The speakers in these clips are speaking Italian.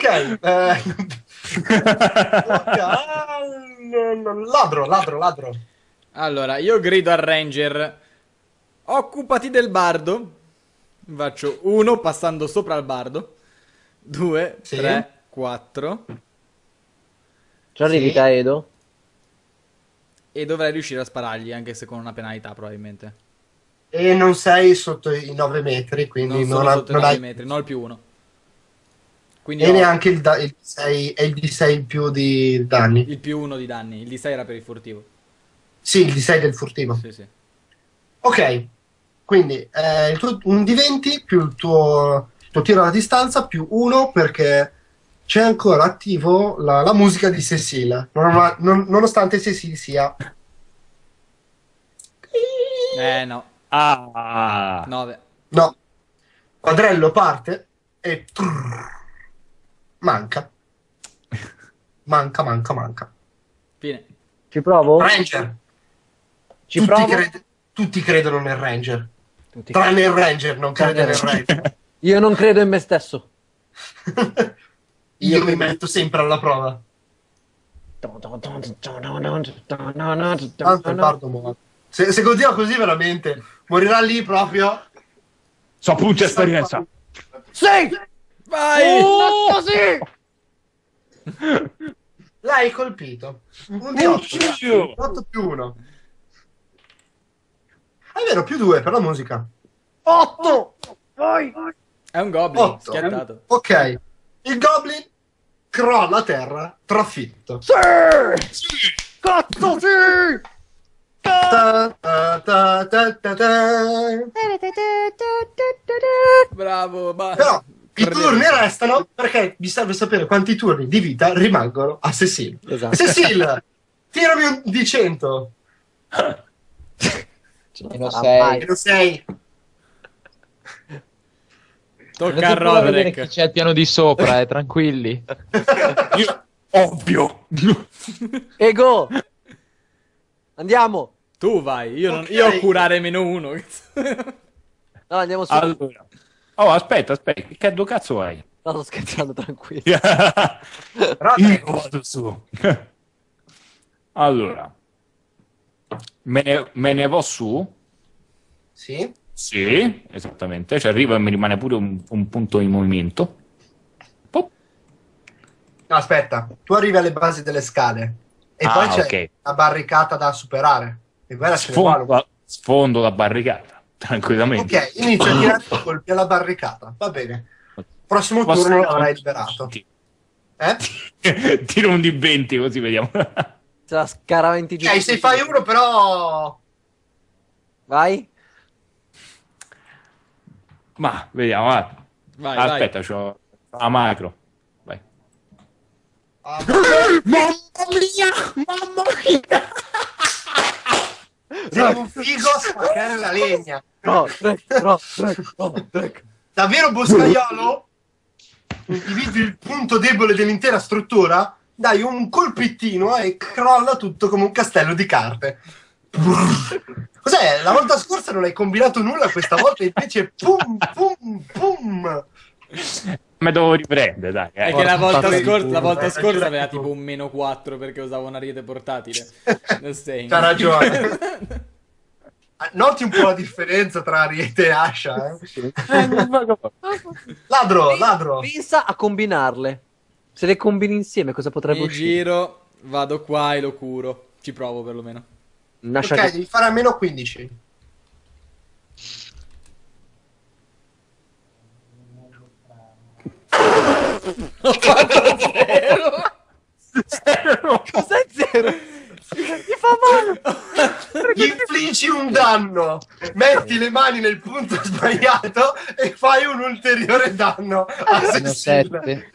Ok. Ladro. Allora, io grido al ranger. Occupati del bardo. Faccio 1 passando sopra il bardo. 2, Sì. 3, 4. Ci arrivi Sì. te, Edo? E dovrei riuscire a sparargli, anche se con una penalità probabilmente. E non sei sotto i 9 metri, quindi Non sono sotto i non 9 hai... metri, no il più 1. Quindi E ho neanche il D6 e il D6 più di danni. il più 1 di danni. Il D6 era per il furtivo. Sì, il D6 del furtivo. Sì, sì. Ok, quindi un D20 più il tuo tiro alla distanza più 1 perché c'è ancora attivo la musica di Cecile, nonostante Cecile sia... No. Ah, 9. No, quadrello parte e manca. Manca. Fine. Ci provo? Ranger. Ci provo? Tutti credono nel Ranger. Tutti- Tranne il Ranger, non crede Tranne nel il Ranger. Io non credo in me stesso. Io mi metto sempre alla prova. Tanto il bardo muore. Se continua così veramente morirà lì proprio. so punto esperienza. Sì! Vai! Oh, sì! L'hai colpito. Un di 8 più 1. È vero, più 2 per la musica. 8! Vai! È un goblin, 8. schiattato. Ok. Il goblin crolla a terra, trafitto. Sì! Cazzo, sì! Ta, ta, ta, ta, ta, ta. Bravo, Però i turni restano perché vi serve sapere quanti turni di vita rimangono a Cecile. Esatto. Cecile, tirami un di 100. Meno 6. Meno 6. Tocca a Vedere chi Roderick. c'è al piano di sopra, tranquilli. Ovvio. Ego! Andiamo! Tu vai, io, non, Ok. io ho curare meno 1. No, andiamo su. Allora. Oh, aspetta, che cazzo hai? No, sto scherzando, tranquillo. Io Roderick. vado su. Allora. Me ne vo su? Sì. Sì, esattamente. Cioè arrivo e mi rimane pure un punto in movimento. Pop. No, aspetta, tu arrivi alle basi delle scale e Ah, poi c'è ok. la barricata da superare. E quella ce ne vuole. Sfondo la barricata, tranquillamente. Ok, inizio a tirare colpi alla barricata. Va bene. Prossimo turno l'avrai liberato. Eh? Tiro un di 20 così vediamo. Se la scara 20 giù. Ok, se fai uno però... Vai. Ma vediamo, va. Vai, Aspetta, c'ho la macro. Vai. Ah, sei un figo a spaccare la legna. No, Drake. Davvero boscaiolo? Individui il punto debole dell'intera struttura, dai un colpettino e crolla tutto come un castello di carte. Cos'è? La volta scorsa non hai combinato nulla, questa volta invece pum pum pum. Me devo riprendere, dai. È che la volta Porca scorsa, la volta puttana. scorsa aveva tipo un meno 4 perché usavo un ariete portatile. Nel segno. C'ha ragione. Noti un po' la differenza tra Ariete e Asha, eh? Ladro. Pensa a combinarle. Se le combini insieme, cosa potrebbe Mi uscire? giro, vado qua e lo curo. Ci provo perlomeno. Nascia Ok, che- devi fare almeno 15. Ho fatto 0. Cos'è zero? Mi fa male. Gli infliggi un danno, metti le mani nel punto sbagliato e fai un ulteriore danno a Meno Cecile. 7.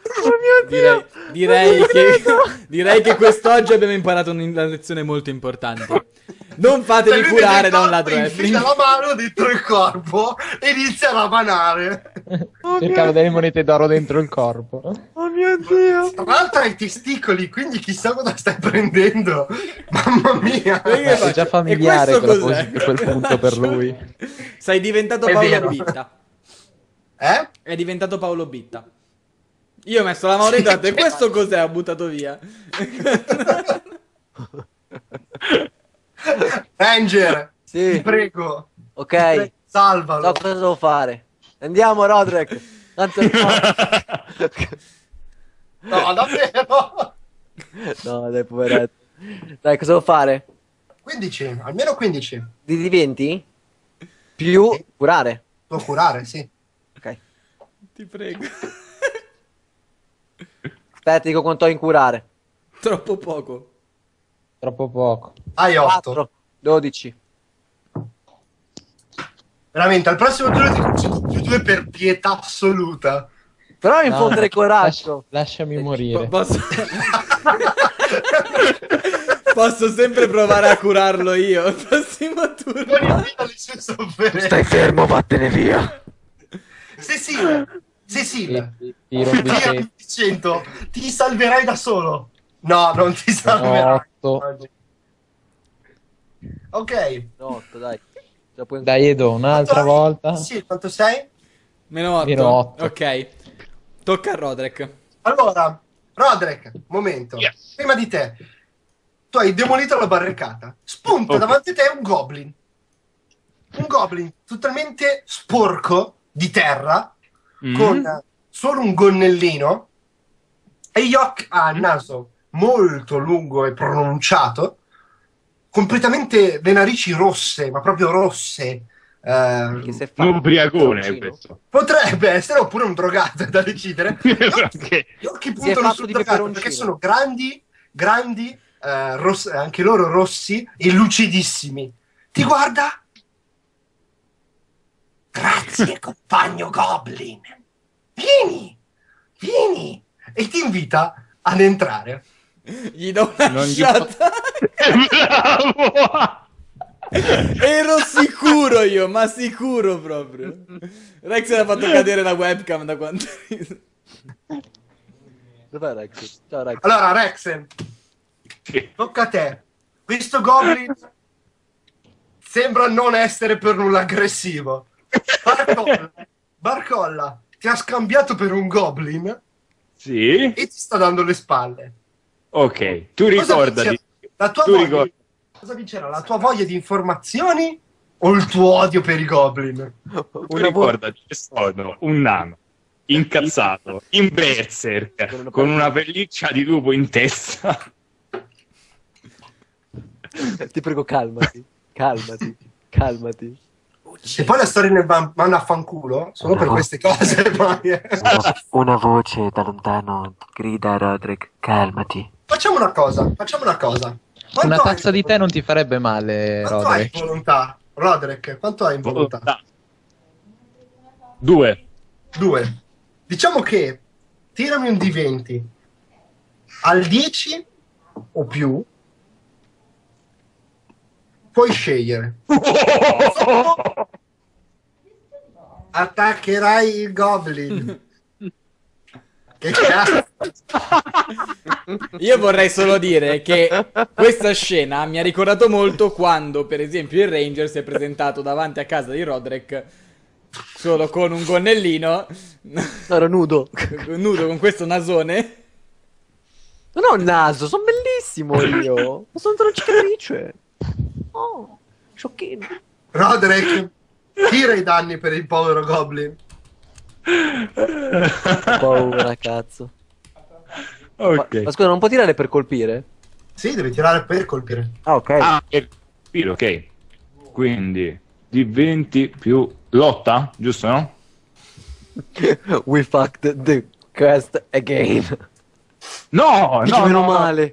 Direi che quest'oggi abbiamo imparato una lezione molto importante. Non fatevi Lui curare vede da un il ladro corpo, infila la mano dentro il corpo e inizia a ravanare. Cercavo delle monete d'oro dentro il corpo. Oh mio Dio. Tra l'altro hai i testicoli, quindi chissà cosa stai prendendo. Mamma mia. È già familiare E questo quella cos'è? quel punto per lui. Sei diventato È Paolo vero. Bitta. Eh? È diventato Paolo Bitta. Io ho messo la mano intanto e questo cos'è? Ho buttato via. Ranger, ti Sì, prego. ok. Salvalo. So cosa devo fare. Andiamo, Roderick. Tanto No, davvero. No, dai, poveretto. Dai, cosa devo fare? 15, almeno 15. Di 20? Più curare. Devo curare, sì. Ok. Ti prego. Aspetta, dico quanto ho in curare. Troppo poco. Troppo poco. Hai 8. 4, 12. Veramente, al prossimo turno ti concedo più 2 per pietà assoluta. Però mi No, infondere coraggio. Lasciami morire. Posso... Posso sempre provare a curarlo io. Al prossimo Non turno. invita le sue sofferenze. fermo, vattene via. Cecil, Cecil, Tiro un tira D6. 100, ti salverai da solo. No, non ti salverai. 8. Ok. 8, dai. Ce la puoi- Dai, Edo, un'altra Quanto hai? volta. Sì, quanto sei? Meno 8. Meno 8. Ok. Tocca a Roderick. Allora, Roderick, momento. Yes. Prima di te, tu hai demolito la barricata. Spunta Ok. davanti a te un goblin. Un goblin totalmente sporco di terra, con solo un gonnellino e gli occhi ha il naso molto lungo e pronunciato, completamente le narici rosse, ma proprio rosse. Che se fa Un ubriacone peperoncino. questo. Potrebbe essere oppure un drogato, è da decidere. Ok. Gli occhi Si è puntano fatto sul di drogato peperoncino. perché sono grandi, anche loro rossi e lucidissimi. Ti guarda? Grazie, compagno Goblin. Vieni, vieni. E ti invita ad entrare. Gli do una Non gli sciata. Bravo! Ero sicuro io, ma sicuro proprio. Rex l'ha fatto cadere la webcam da quanto riso. Dov'è Rex? Ciao Rex. Allora, Rex, tocca a te. Questo Goblin sembra non essere per nulla aggressivo. Barcolla, ti ha scambiato per un Goblin Sì? e ti sta dando le spalle. Ok, tu Cosa ricordati. vince- La tua Tu voglia, ricordi. cosa vincerà? La tua voglia di informazioni o il tuo odio per i Goblin? Tu ricordati che sono un nano incazzato, in berserk, con una pelliccia di lupo in testa. Ti prego, calmati. Calmati. Calmati. E poi la storia ne manda a fanculo solo per queste cose. Poi. Una voce da lontano grida a Roderick, calmati. Facciamo una cosa. Quanto Una hai- tazza di tè non ti farebbe male, Quanto hai in Roderick. volontà? Roderick, quanto hai in volontà? 2. 2. Diciamo che tirami un D20 al 10 o più. Puoi scegliere. Attaccherai il Goblin. Che cazzo? Io vorrei solo dire che questa scena mi ha ricordato molto quando, per esempio, il Ranger si è presentato davanti a casa di Roderick solo con un gonnellino, No, ero nudo. nudo con questo nasone. Non ho un naso, sono bellissimo io. Ma sono una cicatrice. Oh, sciocchino. Roderick, tira i danni per il povero Goblin. Ho paura, cazzo. Ok. Ma scusa, non può tirare per colpire? Sì, devi tirare per colpire. Ah, ok. Ah, ok. Quindi di 20 più lotta, giusto, no? We fucked the quest again. No, Dici, meno male.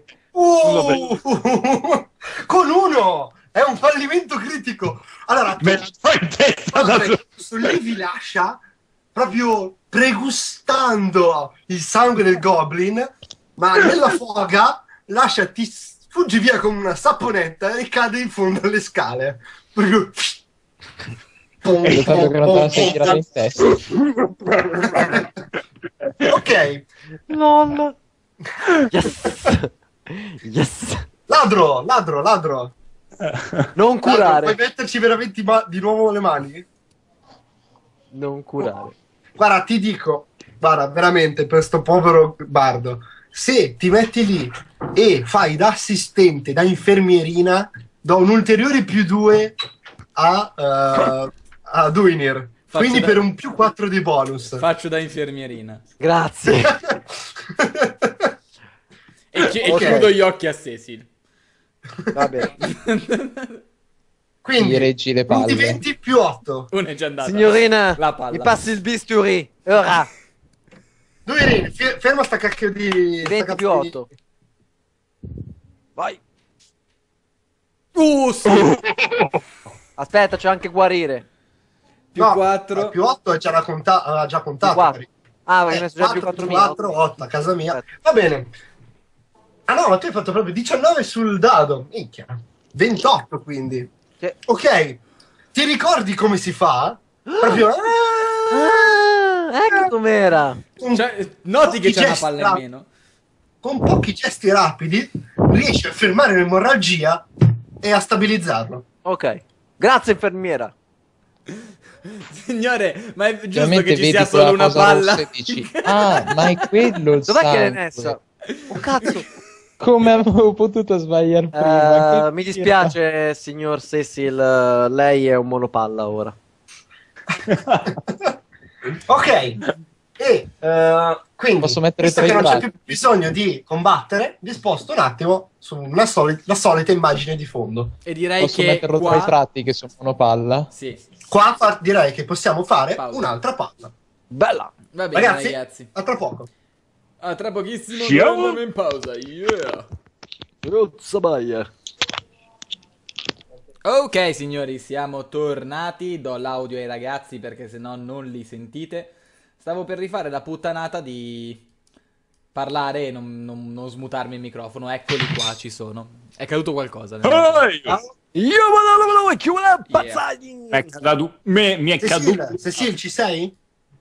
Con uno! È un fallimento critico. Allora, Me la fai in testa da solo. lì vi lascia proprio pregustando il sangue del Goblin, ma nella foga ti sfuggi via come una saponetta e cade in fondo alle scale. Proprio... È stato che non te la sei tirata in testa. Ok, LOL. Yes. Yes. ladro. Non curare. Puoi metterci veramente di nuovo le mani? Non curare. Guarda, ti dico, guarda, veramente, per sto povero bardo, se ti metti lì e fai da assistente, da infermierina, do un ulteriore +2 a Duinir. Quindi per un +4 di bonus. Faccio da infermierina. Grazie. E chiudo gli occhi a Cecil. Va bene. Quindi Gli reggi le palle. punti 20 +8. Uno è già andato. Signorina, La palla. mi passi il bisturi. Ora. Duinir, ferma sta cacchio di... 20 più 8. Vai. Sì. Aspetta, c'è anche guarire. Più 4. +8 è già aveva già contato. Quattro. Ah, avevi messo già più 4 4, 8 a casa mia. Va bene. Ah no, ma tu hai fatto proprio 19 sul dado. Minchia. 28 quindi. Sì. Ok. Ti ricordi come si fa? Proprio... Ecco com'era. Cioè, noti che c'è una palla in meno. Con pochi gesti rapidi riesci a fermare l'emorragia e a stabilizzarlo. Ok. Grazie, infermiera. Signore, ma è giusto Ovviamente che ci sia vedi solo quella una cosa palla? rossa e dici, ah, ma è quello il Dov'è che l'hai sangue. messa? Oh cazzo. Come avevo potuto sbagliare prima? Che Mi dispiace, signor Cecil. Lei è un monopalla ora. Ok. E quindi, Posso mettere visto tra che i non c'è tratti? più bisogno di combattere, vi sposto un attimo su la solita immagine di fondo. E direi Posso che metterlo qua... tra i tratti che sono monopalla? Sì. Qua direi che possiamo fare Pausa. un'altra pausa. Bella. Va bene, Ragazzi, ragazzi. a tra poco. A tra pochissimo Ciao. andiamo in pausa. Yeah. Rozza Bayer. Ok, signori, siamo tornati. Do l'audio ai ragazzi perché sennò non li sentite. Stavo per rifare la puttanata di parlare e non smutarmi il microfono. Eccoli qua, ci sono. È caduto qualcosa. Ehi! Io vado chi vuole pazzagli. È caduto. Mi è caduto. Cecil, ci sei?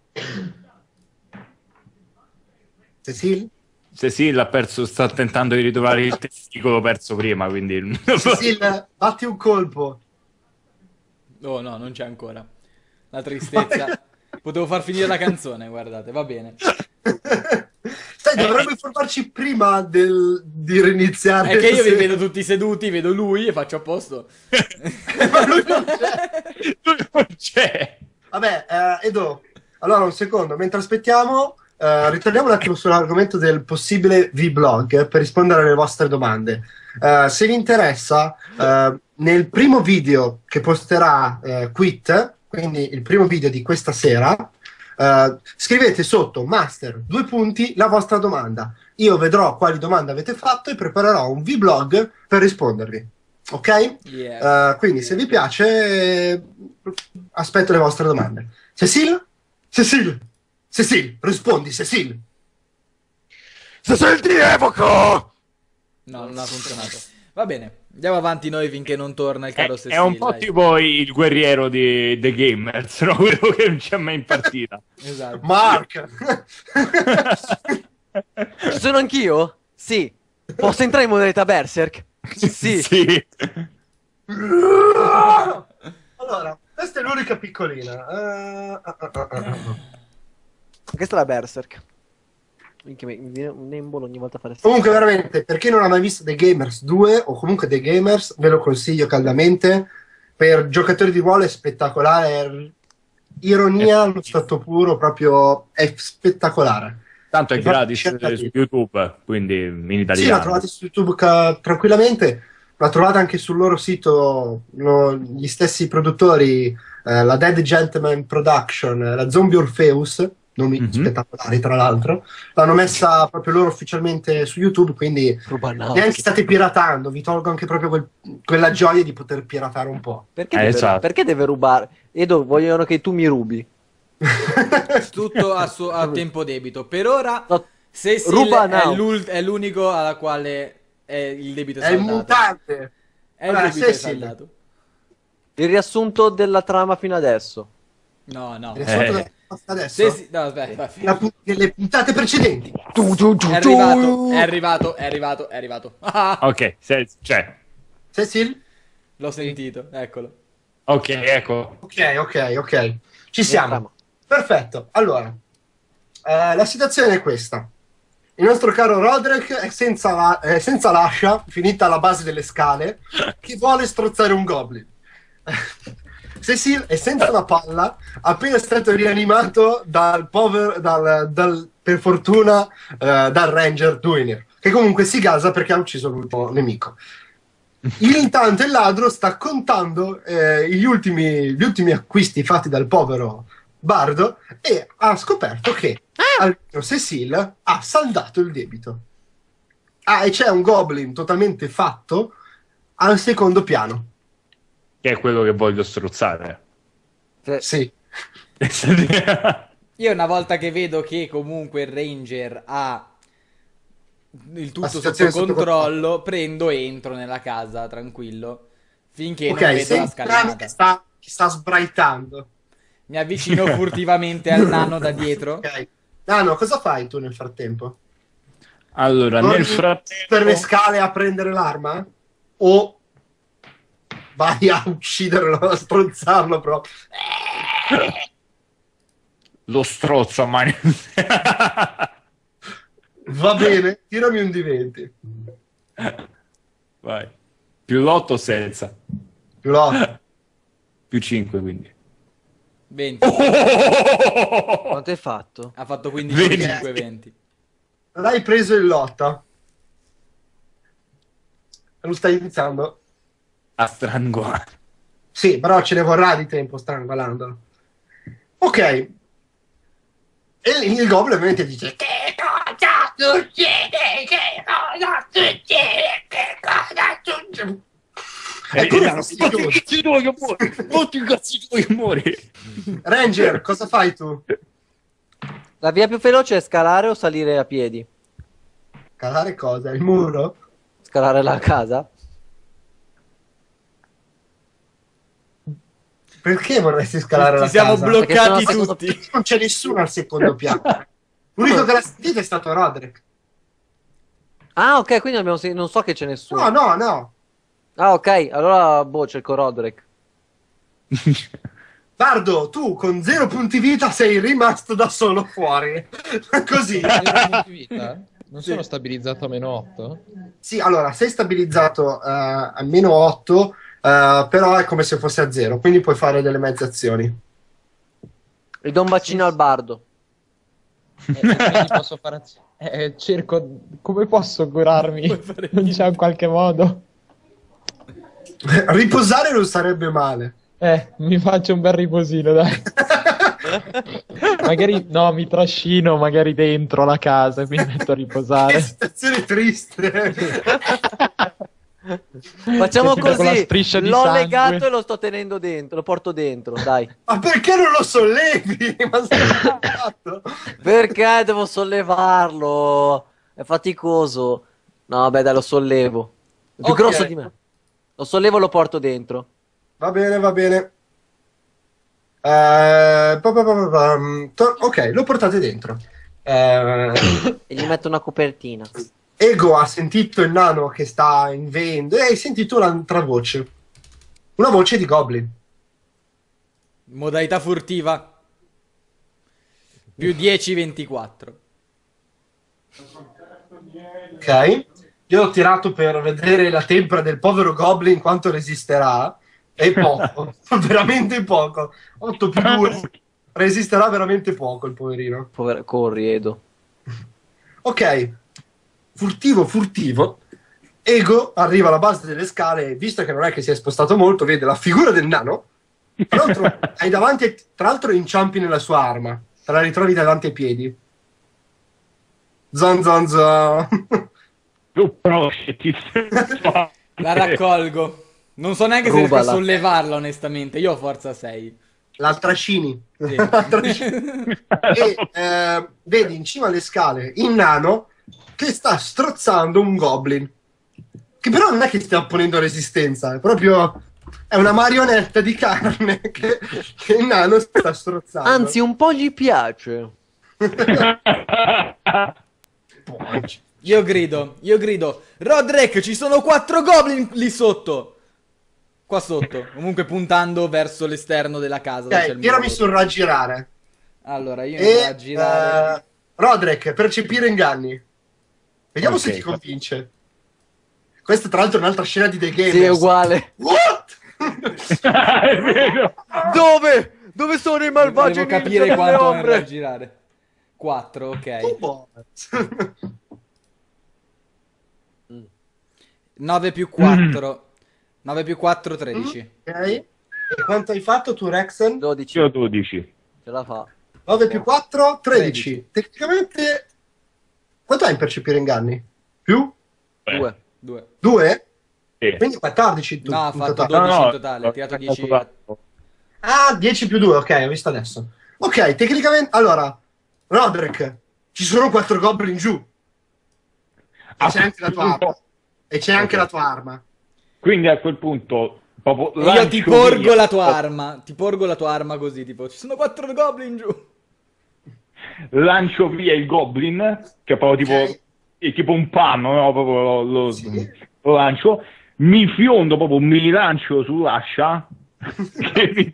Cecil? Sì, l'ha perso, sta tentando di ritrovare il testicolo perso prima, quindi... Cecil, batti un colpo. Oh no, non c'è ancora. La tristezza. Potevo far finire la canzone, guardate, va bene. Sai, dovrebbe informarci prima di riniziare. È che io vi vedo tutti seduti, vedo lui e faccio a posto. Ma lui non c'è. Lui non c'è. Vabbè, Edo, allora un secondo, mentre aspettiamo, ritorniamo un attimo sull'argomento del possibile vlog per rispondere alle vostre domande. Se vi interessa, nel primo video che posterà Quit, quindi il primo video di questa sera, scrivete sotto master 2 punti la vostra domanda. Io vedrò quali domande avete fatto e preparerò un vlog per rispondervi. Ok? Yeah. Quindi se vi piace, aspetto le vostre domande. Cecil? Cecil, rispondi, Cecil. Cecil ti evoco! No, non ha funzionato. Va bene, andiamo avanti noi finché non torna il caro Cecil. È un po' dai. tipo il guerriero di The Gamers, no? Quello che non c'è mai in partita. Esatto. Mark. Ci sono anch'io? Sì. Posso entrare in modalità Berserk? Sì. Sì. Allora, questa è l'unica piccolina. Questa è la Berserk. Minchia, mi viene un embolo ogni volta a fare Comunque, veramente, per chi non ha mai visto The Gamers 2 o comunque The Gamers, ve lo consiglio caldamente. Per giocatori di ruolo è spettacolare. È ironia allo stato puro, proprio è spettacolare. Tanto è Infatti, gratis cercate. su YouTube, quindi in Sì, la italiano. trovate su YouTube tranquillamente. La trovate anche sul loro sito, gli stessi produttori, la Dead Gentleman Production, la Zombie Orpheus, nomi Mhm. spettacolari tra l'altro, l'hanno messa proprio loro ufficialmente su YouTube, quindi neanche state piratando, vi tolgo anche proprio quella gioia di poter piratare un po'. Esatto. Perché deve rubare? Edo, vogliono che tu mi rubi. Tutto a tempo debito. Per ora, No, Cecil ruba è, now. è l'unico alla quale il debito è È il saldato. mutante. È il Allora, debito è Cecil. saldato. Il riassunto della trama fino adesso. No, no. Riassunto della posta adesso, Cecil... No, aspetta. nelle puntate precedenti. È arrivato. Ah, Ok, cioè, Cecil? l'ho sentito, eccolo. ok, ecco. Ok. Ci siamo. Trama. Perfetto. Allora, La situazione è questa. Il nostro caro Roderick è senza l'ascia, finita alla base delle scale, che vuole strozzare un goblin. Cecil è senza una palla, appena stato rianimato dal povero, per fortuna, dal Ranger Duinir, che comunque si gasa perché ha ucciso l'ultimo nemico. Intanto il ladro sta contando gli ultimi acquisti fatti dal povero Bardo e ha scoperto che Cecil ha saldato il debito. E c'è un goblin totalmente fatto al secondo piano. Che è quello che voglio strozzare. Sì. Io una volta che vedo che comunque il Ranger ha il tutto sotto situazione sotto controllo, prendo e entro nella casa tranquillo finché non Ok, vedo sei la il nano scalinata. che sta sbraitando. Mi avvicino furtivamente al nano da dietro. Ok. Nano, cosa fai tu nel frattempo? Allora, Torni nel frattempo... per le scale a prendere l'arma? O vai a ucciderlo, a strozzarlo proprio? Lo strozzo a mani... Va bene, tirami un D20. Vai. Più l'8 senza. Più l'otto. Più 5, quindi. 20. Quanto hai fatto? Ha fatto 15, 20. 5, 20. L'hai preso in lotta. Lo stai iniziando? A strangolare. Sì, però ce ne vorrà di tempo strangolandolo. Ok. E il goblin ovviamente dice: Che cosa succede? Che cosa succede? Che cosa succede? Ecco, Cazzi tuoi che muori! Tutti i cazzi tuoi che muori! Ranger, cosa fai tu? La via più veloce è scalare o salire a piedi? Calare cosa? Il muro? Scalare la casa? Perché vorresti scalare la Ci siamo casa? bloccati Perché sono tutti. Non c'è nessuno al secondo piano. L'unico che l'ha sentito è stato Roderick. Ah, ok, quindi non so che c'è nessuno. No. Ah, ok, allora boh, cerco Roderick. Bardo, tu con 0 punti vita sei rimasto da solo fuori. Così. Non sono stabilizzato a -8? Sì, allora, sei stabilizzato a -8, però è come se fosse a 0, quindi puoi fare delle mezze azioni. E do un bacino al bardo. Quindi posso fare cerco... Come posso curarmi? Non c'è un qualche modo? Riposare non sarebbe male. Mi faccio un bel riposino, dai. Magari, no, mi trascino magari dentro la casa e mi metto a Che riposare. situazione triste. Facciamo Che tipo con la così. striscia di L'ho sangue. legato e lo sto tenendo dentro. Lo porto dentro, dai. Ma perché non lo sollevi? Ma sei fatto? Perché devo sollevarlo? È faticoso. No, vabbè, dai, lo sollevo. È più Ok. grosso di me. Lo sollevo e lo porto dentro. Va bene, va bene. Ok, lo portate dentro. E gli metto una copertina. Ego ha sentito il nano che sta invendo e hai sentito un'altra voce. Una voce di goblin. Modalità furtiva. Più 10, 24. Ok. Io ho tirato per vedere la tempra del povero goblin quanto resisterà. È poco, veramente poco. 8 più 2. Resisterà veramente poco il poverino. Corri, Edo. Ok. Furtivo. Ego arriva alla base delle scale e visto che non è che si è spostato molto, vede la figura del nano. Tra l'altro, hai davanti, tra l'altro inciampi nella sua arma. Te la ritrovi davanti ai piedi. Zon. Tu proietti. La raccolgo. Non so neanche se riesco a Rubala. sollevarla, onestamente. Io ho forza 6. L'altra scini. Sì. E vedi in cima alle scale il nano che sta strozzando un goblin. Che però non è che stia opponendo resistenza, è proprio... È una marionetta di carne che il nano sta strozzando. Anzi, un po' gli piace. Io grido. Roderick, ci sono 4 goblin lì sotto. Qua sotto. Comunque puntando verso l'esterno della casa. dove c'è Ok, il tirami muro. sul raggirare. Allora, io E a girare. Roderick, percepire inganni. Vediamo se Ok. ti convince. Questa tra l'altro è un'altra scena di The Gamers. Sì, è uguale. What? È vero. Dove? Dove sono i malvagi Devo ninja capire delle quanto andrà a ombre? girare. 4, ok. Tu boh. 9 più 4. 9 più 4, 13. Ok. E quanto hai fatto tu, Rexen? 12. Io 12. Ce la fa. 9 più 4, 13. Tecnicamente... Quanto hai in percepire inganni? Più? 2. 2. 2? Sì. Quindi 14 No, ha in fatto totale. 12 in totale. Ha tirato 10. calcolato. Ah, 10 più 2, ok, ho visto adesso. Ok, tecnicamente... Allora, Roderick, ci sono 4 goblin giù. E c'è anche la tua arma. E c'è anche Ok. la tua arma. Quindi a quel punto proprio E io ti lancio porgo via- la tua arma. Ti porgo la tua arma così, tipo, ci sono 4 goblin giù. lancio via il goblin, che è proprio tipo, Ok. è tipo un panno, no? Proprio Sì. lo lancio, mi fiondo proprio, mi lancio sull'ascia, che mi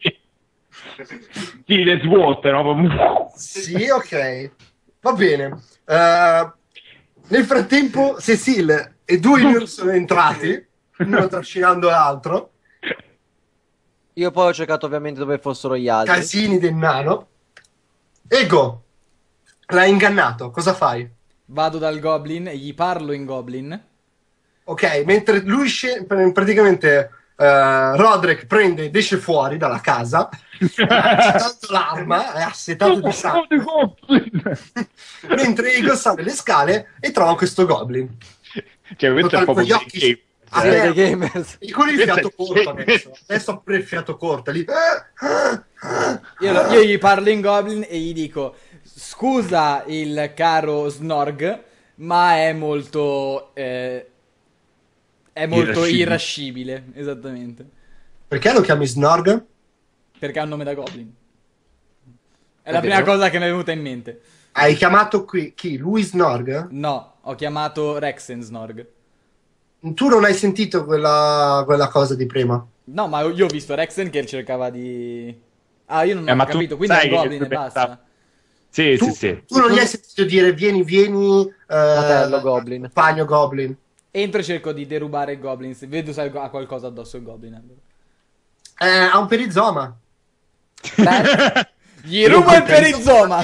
le svuote, no? Proprio- Sì, ok. Va bene. Nel frattempo, Cecil e due Ymir sono entrati, uno trascinando l'altro. Io poi ho cercato ovviamente dove fossero gli altri. Casini del nano. Ego, l'hai ingannato. Cosa fai? Vado dal goblin e gli parlo in goblin. Ok, mentre lui praticamente Roderick prende ed esce fuori dalla casa, ha agitato l'arma, è assetato di sangue, mentre Ego sale le scale e trova questo goblin. Cioè, questo è Con proprio gli occhi game. Ah, Sì, beh, The Gamers. e con il Questo fiato è- corto adesso. Adesso ha il fiato corto lì. Io gli parlo in goblin e gli dico: scusa il caro Snorg, ma è molto Irascibile. irascibile, esattamente. Perché lo chiami Snorg? Perché ha un nome da goblin. È È la prima vero? cosa che mi è venuta in mente. Hai chiamato qui chi? Lui Snorg? No, ho chiamato Rexen Snorg. Tu non hai sentito quella cosa di prima? No, ma io ho visto Rexen che cercava di... Ah, io non ho ma tu capito, quindi è sai un che goblin e tu basta. Sì, Tu, sì, sì. tu non gli hai sentito dire vieni, Fratello Goblin. compagno Goblin. Entro e cerco di derubare il goblin, se vedo se ha qualcosa addosso il goblin. Allora. Ha un perizoma. Beh, gli rubo il perizoma! È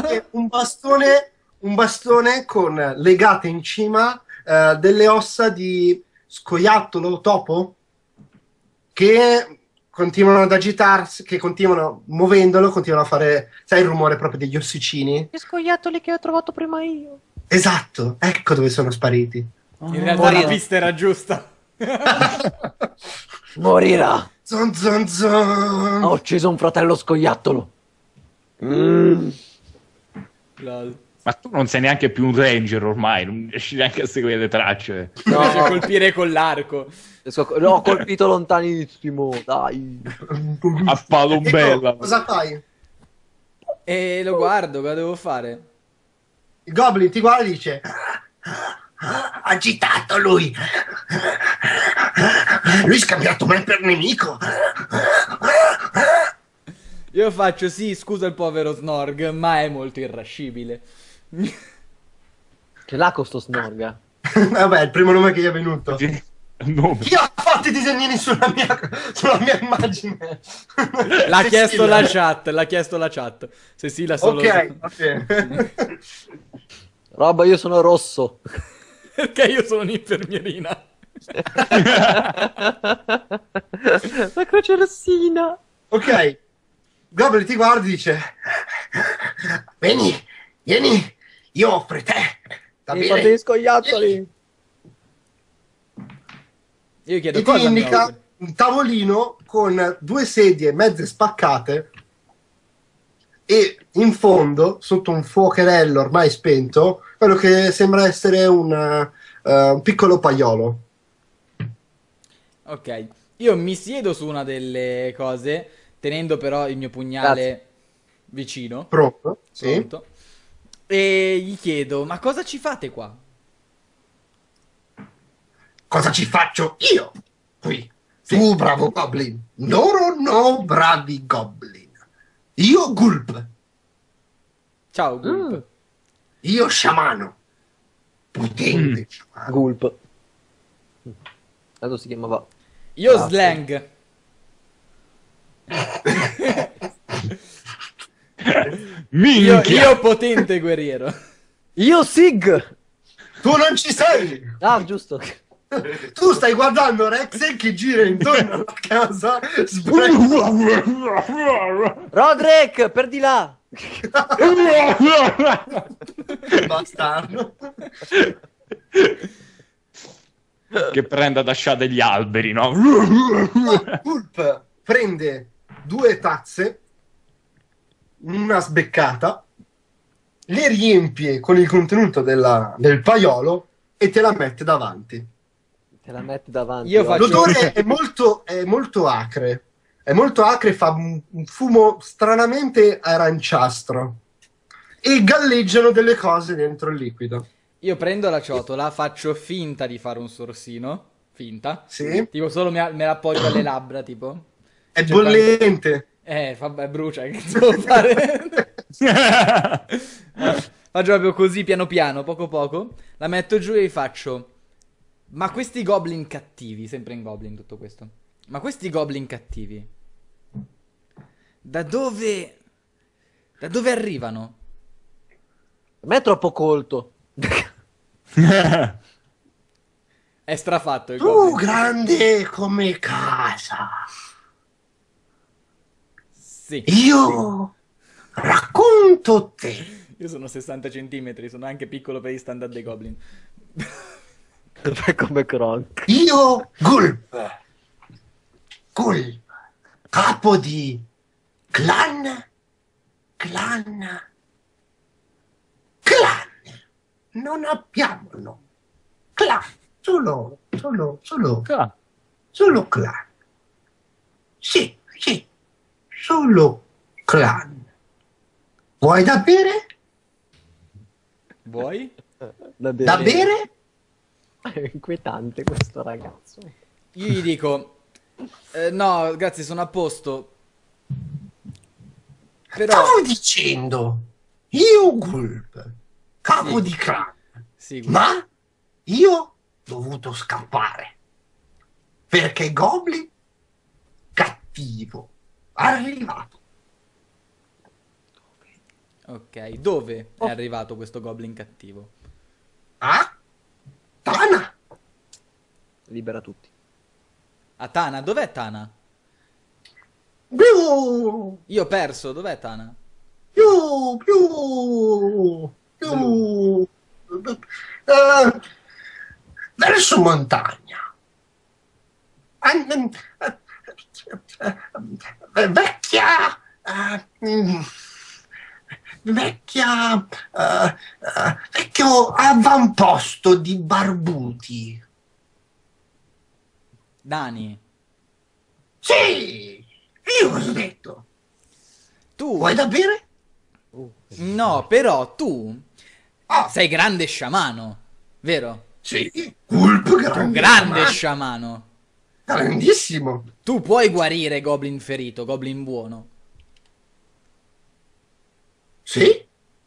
un bastone con legate in cima delle ossa di scoiattolo topo che continuano ad agitarsi, che continuano muovendolo, continuano a fare, sai, il rumore proprio degli ossicini. Gli scoiattoli che ho trovato prima io. Esatto, ecco dove sono spariti. In realtà Morire. la pista era giusta. Morirà. Zon zon zon. Ho ucciso un fratello scoiattolo. Lol. Ma tu non sei neanche più un ranger ormai, non riesci neanche a seguire le tracce. No. Riesce a colpire con l'arco. L'ho colpito lontanissimo, dai. A palombella. Ecco, cosa fai? E lo guardo, cosa devo fare? Il Goblin ti guarda e dice agitato lui. Lui ha scambiato me per nemico. Io faccio sì, scusa il povero Snorg, ma è molto irascibile. Ce l'ha con sto Snorga. Vabbè, il primo nome che gli è venuto. Sì, un nome. Chi ha fatto i disegnini sulla mia immagine? L'ha Cecilia. chiesto la chat, l'ha chiesto la chat. Se sì, la solo... Ok, va bene. Roba, io sono rosso. Perché io sono un'infermierina. La croce rossina. Ok, Goblin ti guarda e dice vieni, io offro te. Va Mi bene? fate gli scoiattoli. Io chiedo E ti cosa mi indica offre. un tavolino con 2 sedie mezze spaccate e in fondo, sotto un fuocherello ormai spento, quello che sembra essere un piccolo paiolo. Ok, io mi siedo su una delle cose, tenendo però il mio pugnale Grazie. vicino. Pronto? Sì. Pronto. E gli chiedo, ma cosa ci fate qua? Cosa ci faccio io qui? Tu bravo Goblin. Loro no bravi Goblin. Io Gulp. Ciao, Gulp. Io sciamano. Potente sciamano. Gulp. Adesso si chiamava... Io Ah, slang. Minchia! Io potente guerriero. Io Sig! Tu non ci sei! Ah, giusto. Tu stai guardando Rexel che gira intorno alla casa, Roderick, per di là! bastardo. Che prende ad asciare degli alberi, no? Pulp prende 2 tazze, una sbeccata, le riempie con il contenuto del paiolo e te la mette davanti. Te la metti davanti. Io faccio- L'odore è molto acre. È molto acre, fa un fumo stranamente aranciastro. E galleggiano delle cose dentro il liquido. Io prendo la ciotola, faccio finta di fare un sorsino. Finta. Sì? Tipo solo me la appoggio alle labbra, tipo. È Cercando- bollente. Vabbè, brucia, che devo fare? Faccio proprio così, piano piano, poco poco. La metto giù e faccio... Ma questi goblin cattivi, sempre in goblin tutto questo. Ma questi goblin cattivi... Da dove arrivano? A me è troppo colto. È strafatto il Tu goblin. grande come casa. Sì. Io racconto te. Io sono 60 centimetri, sono anche piccolo per gli standard dei goblin. Fai come Kronk. Io Gulp. Gulp. Capo di clan. Non abbiamo nome. Clan. Solo clan. Sì. Solo clan. Vuoi da bere? Vuoi? Da Da bere? È inquietante questo ragazzo. Io gli dico... no, grazie, sono a posto. Però... Stavo dicendo, io Gulp, capo Sì. di clan, Sì, ma io ho dovuto scappare perché Goblin cattivo arrivato. ok, dove è arrivato questo goblin cattivo? Ah? Tana? Libera tutti. A Tana, dov'è Tana? Più, Io ho perso, dov'è Tana? eh, verso montagna. Vecchia, vecchio avamposto di barbuti. Dani, Sì, io ho detto. tu... Vuoi da bere? No, però tu Ah, sei grande sciamano, vero? sì, Gulp Tu grande. grande ma- sciamano. grandissimo. Tu puoi guarire goblin ferito, goblin buono. Sì?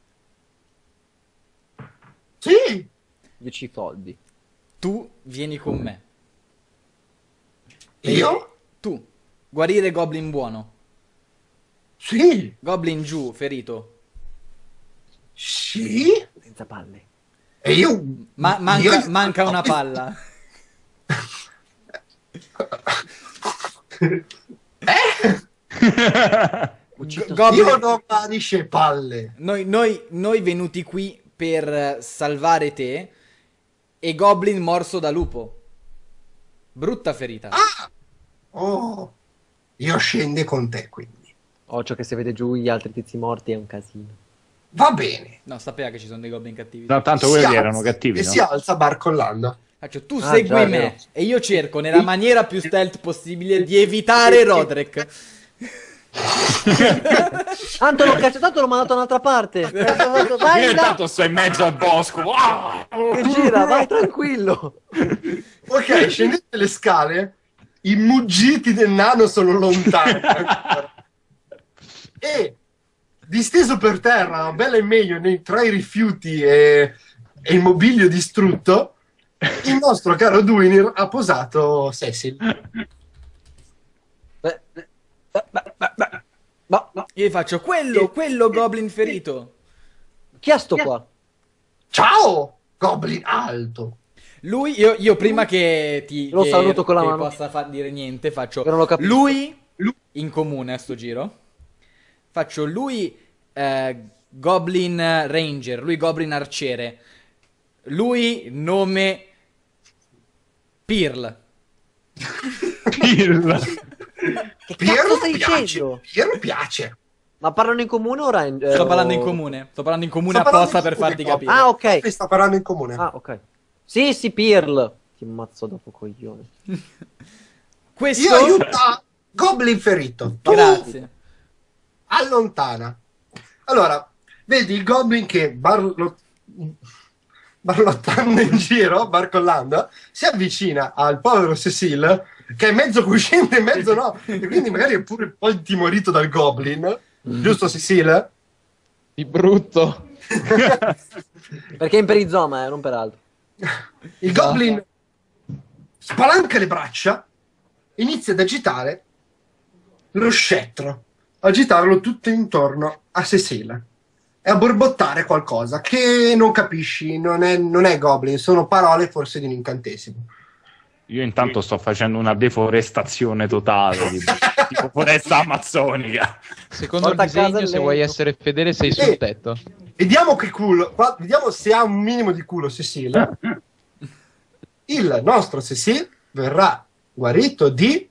Sì. 10 soldi. Tu vieni con me. Io? Tu, guarire goblin buono. Sì. Goblin giù, ferito. Sì. Senza palle. E io... Manca una palla. Ucciso Goblin- Io non parisce palle. Noi venuti qui per salvare te e Goblin morso da lupo. Brutta ferita. Oh, io scende con te, quindi. Occhio che se vede giù gli altri tizi morti è un casino. Va bene. No, sapeva che ci sono dei goblin cattivi. No, tanto Si quelli alza erano cattivi, e no? si alza barcollando. Faccio, tu Ah, segui già, è me vero. e io cerco nella maniera più stealth possibile di evitare Roderick. Tanto l'ho cacciato, tanto l'ho mandato da un'altra parte. Vai Io là, tanto sto in mezzo al bosco. Ah! che gira, vai tranquillo. Ok, scendete le scale, i muggiti del nano sono lontani. E disteso per terra, bella e meglio, tra i rifiuti e il mobilio distrutto, il nostro caro Duinir ha posato Cecil. Ma Io gli faccio quello goblin ferito. chi è sto qua? Ciao, Goblin alto. Lui, io prima che ti Lo saluto con la che mano. possa dire niente, faccio Io non lo capisco. lui in comune a sto giro. Faccio lui Goblin Ranger, lui Goblin Arciere. Lui nome Pearl. Pirla. Che cazzo stai piace. dicendo? Piero piace. Ma parlano in comune o Ranger? Sto parlando in comune. Sto parlando in comune Sto parlando apposta in per comune, farti capire. Ah, ok. Sta parlando in comune. Ah, ok. Sì, Pearl. Ti ammazzo dopo, coglione. Questo Io aiuto Goblin ferito. Tu Grazie. allontana. Allora, vedi il Goblin che barlottando in giro, barcollando, si avvicina al povero Cecil, che è mezzo cosciente e mezzo no, e quindi magari è pure un po' intimorito dal Goblin. Giusto, Cecil? Di brutto. Perché è in perizoma, non per altro. Il Goblin spalanca le braccia, inizia ad agitare lo scettro, agitarlo tutto intorno a Cecil e a borbottare qualcosa che non capisci, non è Goblin, sono parole forse di un incantesimo. Io intanto sto facendo una deforestazione totale, tipo foresta amazzonica. Secondo il Porta a casa disegno, il se vuoi legno. essere fedele, sei sul tetto. Vediamo che culo, vediamo se ha un minimo di culo Cecil. Il nostro Cecil verrà guarito di...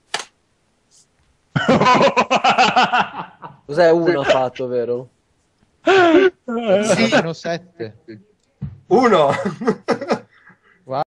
Cos'è uno ha fatto, vero? Sì, Sono 7. 1.